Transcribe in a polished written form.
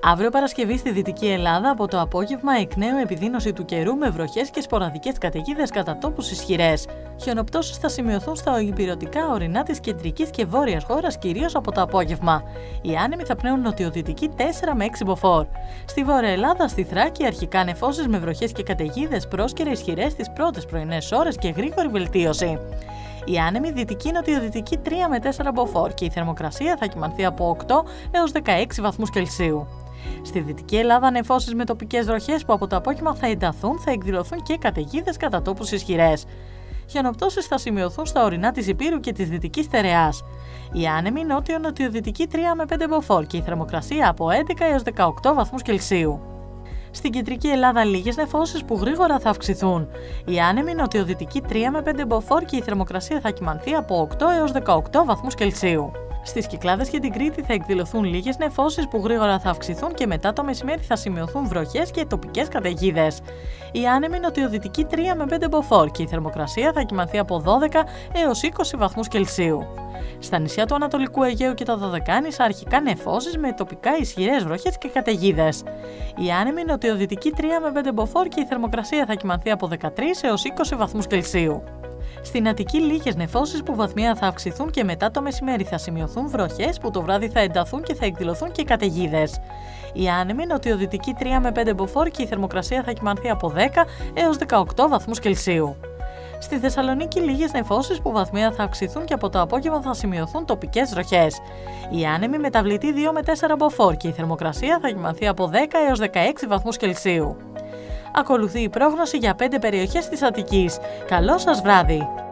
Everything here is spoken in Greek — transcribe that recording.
Αύριο Παρασκευή στη Δυτική Ελλάδα από το απόγευμα εκ νέου επιδείνωση του καιρού με βροχές και σποραδικές καταιγίδες κατά τόπους ισχυρές. Χιονοπτώσεις θα σημειωθούν στα ορεινά ορεινά της κεντρικής και βόρειας χώρας κυρίως από το απόγευμα. Οι άνεμοι θα πνέουν νοτιοδυτική 4 με 6 μποφόρ. Στη Βόρεια Ελλάδα, στη Θράκη, αρχικά νεφώσεις με βροχές και καταιγίδες πρόσκαιρα ισχυρές τις πρώτες πρωινές ώρες και γρήγορη βελτίωση. Η άνεμη δυτική νοτιοδυτική 3 με 4 μποφόρ και η θερμοκρασία θα κυμανθεί από 8 έως 16 βαθμούς Κελσίου. Στη Δυτική Ελλάδα, νεφώσεις με τοπικές βροχές που από το απόγευμα θα ενταθούν, θα εκδηλωθούν και καταιγίδες κατά τόπους ισχυρές. Χιονοπτώσεις θα σημειωθούν στα ορεινά της Ηπείρου και της Δυτικής Στερεάς. Η άνεμη νότιο-νοτιοδυτική 3 με 5 μποφόρ και η θερμοκρασία από 11 έως 18 βαθμούς Κελσίου. Στην Κεντρική Ελλάδα, λίγες νεφώσεις που γρήγορα θα αυξηθούν. Η άνεμη νοτιοδυτική 3 με 5 μποφόρ και η θερμοκρασία θα κυμανθεί από 8 έως 18 βαθμούς Κελσίου. Στις Κυκλάδες και την Κρήτη θα εκδηλωθούν λίγες νεφώσεις που γρήγορα θα αυξηθούν και μετά το μεσημέρι θα σημειωθούν βροχές και τοπικές καταιγίδες. Η άνεμη νοτιοδυτική 3 με 5 μποφόρ και η θερμοκρασία θα κυμανθεί από 12 έως 20 βαθμούς Κελσίου. Στα νησιά του Ανατολικού Αιγαίου και τα Δωδεκάνησα αρχικά νεφώσεις με τοπικά ισχυρές βροχές και καταιγίδες. Η άνεμη νοτιοδυτική 3 με 5 μποφόρ και η θερμοκρασία θα κυμανθεί από 13 έως 20 βαθμούς Κελσίου. Στην Αττική, λίγες νεφώσεις που βαθμία θα αυξηθούν και μετά το μεσημέρι θα σημειωθούν βροχές που το βράδυ θα ενταθούν και θα εκδηλωθούν και καταιγίδες. Η άνεμη νοτιοδυτική 3 με 5 μποφόρ και η θερμοκρασία θα κυμανθεί από 10 έως 18 βαθμούς Κελσίου. Στη Θεσσαλονίκη, λίγες νεφώσεις που βαθμία θα αυξηθούν και από το απόγευμα θα σημειωθούν τοπικές βροχές. Η άνεμη μεταβλητή 2 με 4 μποφόρ και η θερμοκρασία θα κυμανθεί από 10 έως 16 βαθμούς Κελσίου. Ακολουθεί η πρόγνωση για 5 περιοχές της Αττικής. Καλό σας βράδυ!